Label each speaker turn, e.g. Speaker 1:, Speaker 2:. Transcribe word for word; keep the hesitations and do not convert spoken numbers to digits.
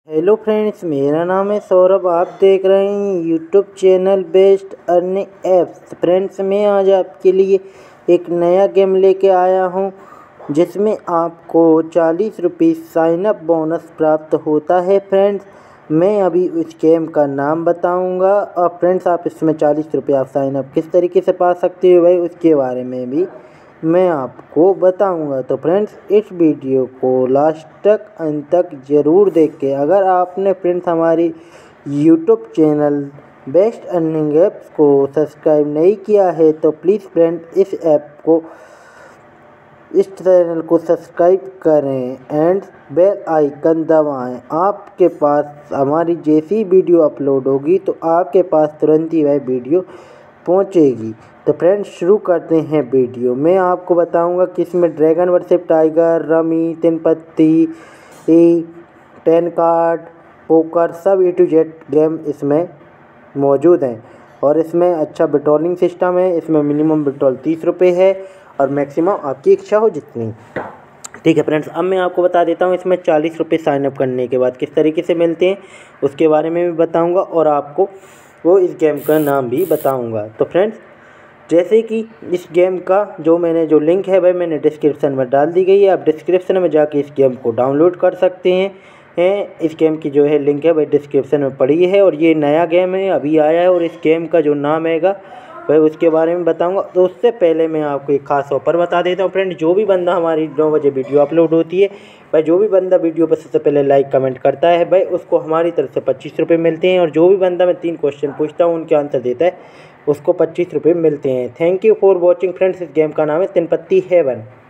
Speaker 1: Hello friends, मेरा नाम है सौरभ। आप देख रहे हैं YouTube channel best earning apps. Friends, मैं आज आपके लिए एक नया गेम लेके आया हूं जिसमें आपको चालीस रुपये साइन अप बोनस प्राप्त होता है। फ्रेंड्स, मैं अभी उस गेम का नाम बताऊंगा और फ्रेंड्स आप इसमें चालीस रुपये आप साइन अप किस तरीके से पा सकते हो भाई उसके बारे में भी मैं आपको बताऊंगा। तो फ्रेंड्स, इस वीडियो को लास्ट तक अंत तक ज़रूर देखें। अगर आपने फ्रेंड्स हमारी YouTube channel best earning apps को सब्सक्राइब नहीं किया है तो प्लीज़ फ्रेंड्स इस ऐप को इस चैनल को सब्सक्राइब करें एंड बेल आइकन दबाएं। आपके पास हमारी जैसी वीडियो अपलोड होगी तो आपके पास तुरंत ही वह वीडियो पहुंचेगी। तो फ्रेंड्स, शुरू करते हैं वीडियो। मैं आपको बताऊंगा कि इसमें ड्रैगन वर्सेस टाइगर, रमी, तीन पत्ती, टेन कार्ड, पोकर सब ए टू जेड गेम इसमें मौजूद हैं और इसमें अच्छा विड्रॉलिंग सिस्टम है। इसमें मिनिमम विड्रॉल तीस रुपये है और मैक्सिमम आपकी इच्छा हो जितनी। ठीक है फ्रेंड्स, अब मैं आपको बता देता हूँ इसमें चालीस रुपये साइनअप करने के बाद किस तरीके से मिलते हैं उसके बारे में भी बताऊँगा और आपको वो इस गेम का नाम भी बताऊँगा। तो फ्रेंड्स, जैसे कि इस गेम का जो मैंने जो लिंक है वह मैंने डिस्क्रिप्शन में डाल दी गई है। आप डिस्क्रिप्शन में जाके इस गेम को डाउनलोड कर सकते हैं हैं इस गेम की जो है लिंक है वह डिस्क्रिप्शन में पड़ी है और ये नया गेम है, अभी आया है और इस गेम का जो नाम हैगा वह उसके बारे में बताऊंगा। तो उससे पहले मैं आपको एक खास ऑफर बता देता हूँ फ्रेंड। जो भी बंदा हमारी नौ बजे वीडियो अपलोड होती है भाई, जो भी बंदा वीडियो पर सबसे पहले लाइक कमेंट करता है भाई उसको हमारी तरफ से पच्चीस रुपये मिलते हैं और जो भी बंदा मैं तीन क्वेश्चन पूछता हूँ उनके आंसर देता है उसको पच्चीस रुपये मिलते हैं। Thank you for watching friends. इस गेम का नाम है तीन पत्ती हेवन।